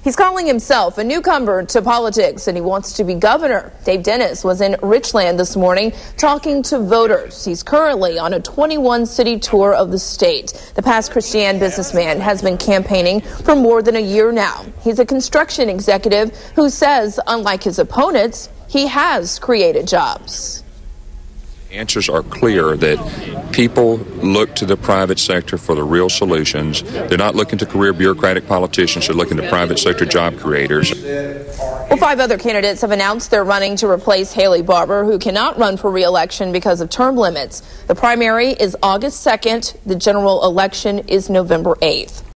He's calling himself a newcomer to politics, and he wants to be governor. Dave Dennis was in Richland this morning talking to voters. He's currently on a 21-city tour of the state. The past Christian businessman has been campaigning for more than a year now. He's a construction executive who says, unlike his opponents, he has created jobs. Answers are clear that people look to the private sector for the real solutions. They're not looking to career bureaucratic politicians. They're looking to private sector job creators. Well, 5 other candidates have announced they're running to replace Haley Barbour, who cannot run for re-election because of term limits. The primary is August 2nd. The general election is November 8th.